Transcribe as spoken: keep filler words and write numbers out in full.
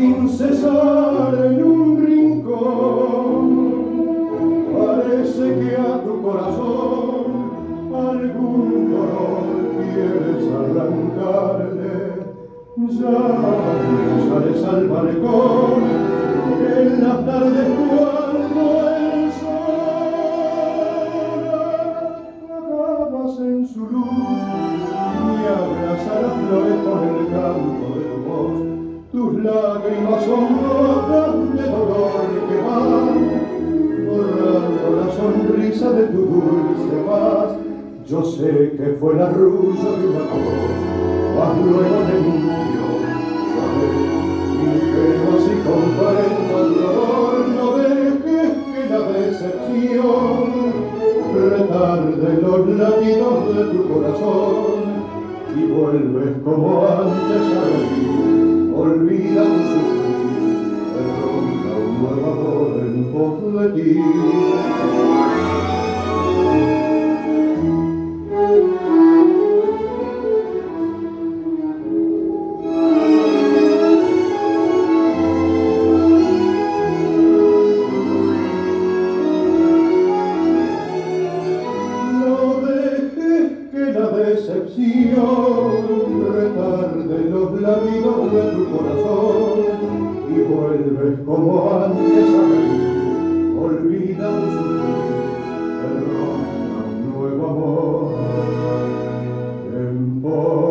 sin cesar en un rincón. Parece que a tu corazón algún dolor quieres arrancarle. Ya sales al balcón en la tarde cuando el sol acabas en su luz y abraza las flores con el canto de tu voz. Tus lágrimas son gotas de dolor que van borrando la sonrisa de tu dulce paz. Yo sé que fue el arrullo de una voz, mas luego te mintió. Ingenuo si comprendo el dolor, no dejes que la decepción retarde los latidos de tu corazón y vuelves como antes a reír. Olvida tu sufrir, ronda un nuevo amor en pos de ti. Decepción retarde los latidos de tu corazón y vuelves como antes a reír. Olvida tu sufrir, te ronda un nuevo amor en pos